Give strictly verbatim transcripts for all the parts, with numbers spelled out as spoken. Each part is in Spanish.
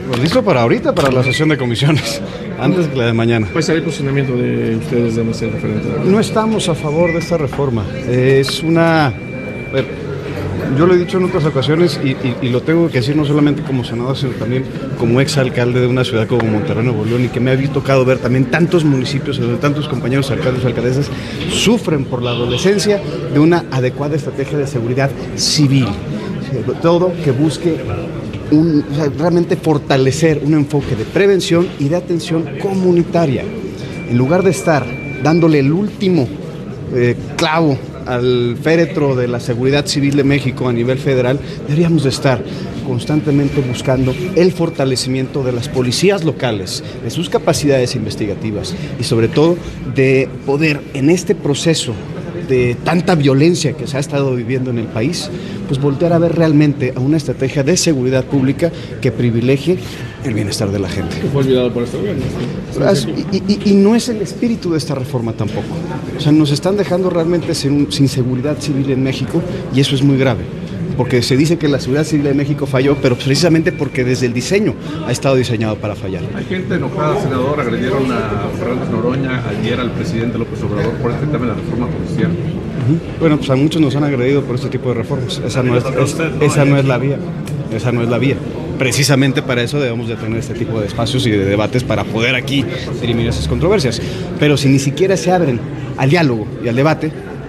Pues listo para ahorita, para la sesión de comisiones, antes que la de mañana. ¿Cuál será el posicionamiento de ustedes de M C referente? No estamos a favor de esta reforma. Es una... A ver, yo lo he dicho en otras ocasiones y, y, y lo tengo que decir no solamente como senador, sino también como exalcalde de una ciudad como Monterrey, Nuevo León, y que me ha tocado ver también tantos municipios, tantos compañeros alcaldes y alcaldesas sufren por la adolescencia de una adecuada estrategia de seguridad civil. Todo que busque un, o sea, realmente fortalecer un enfoque de prevención y de atención comunitaria. En lugar de estar dándole el último eh, clavo al féretro de la seguridad civil de México a nivel federal, deberíamos de estar constantemente buscando el fortalecimiento de las policías locales, de sus capacidades investigativas y sobre todo de poder en este proceso de tanta violencia que se ha estado viviendo en el país, pues voltear a ver realmente a una estrategia de seguridad pública que privilegie el bienestar de la gente. Que fue olvidado por este gobierno. Y, y, y no es el espíritu de esta reforma tampoco. O sea, nos están dejando realmente sin, sin seguridad civil en México y eso es muy grave. Porque se dice que la seguridad civil de México falló, pero precisamente porque desde el diseño ha estado diseñado para fallar. Hay gente enojada, senador, agredieron a Fernández Noroña ayer al presidente López Obrador por este tema de la reforma policial. Uh-huh. Bueno, pues a muchos nos han agredido por este tipo de reformas. Esa no es, es, esa no es la vía. Esa no es la vía. Precisamente para eso debemos de tener este tipo de espacios y de debates para poder aquí dirimir esas controversias. Pero si ni siquiera se abren al diálogo y al debate,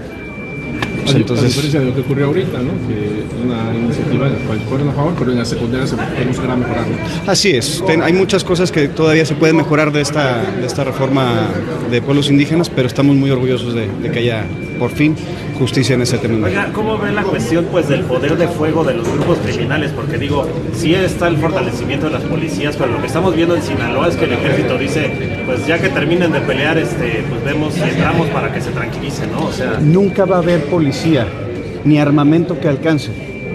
pues entonces, a diferencia de lo que ocurrió ahorita, ¿no? Que es una iniciativa en la cual fueron a favor, pero en la secundaria se buscará mejorarlo. Así es, Ten, hay muchas cosas que todavía se pueden mejorar de esta, de esta reforma de pueblos indígenas, pero estamos muy orgullosos de, de que haya por fin justicia en ese tema. Oiga, ¿cómo ve la cuestión pues del poder de fuego de los grupos criminales? Porque digo, sí está el fortalecimiento de las policías, pero lo que estamos viendo en Sinaloa es que el ejército dice, pues ya que terminen de pelear, este, pues vemos y entramos para que se tranquilice, ¿no? O sea, nunca va a haber policía ni armamento que alcance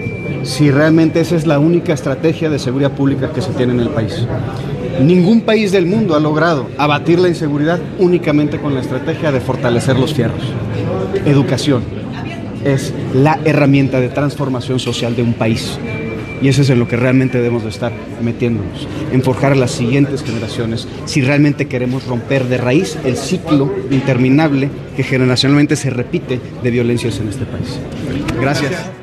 si realmente esa es la única estrategia de seguridad pública que se tiene en el país. Ningún país del mundo ha logrado abatir la inseguridad únicamente con la estrategia de fortalecer los fierros. Educación es la herramienta de transformación social de un país. Y eso es en lo que realmente debemos de estar metiéndonos, en forjar a las siguientes generaciones, si realmente queremos romper de raíz el ciclo interminable que generacionalmente se repite de violencias en este país. Gracias.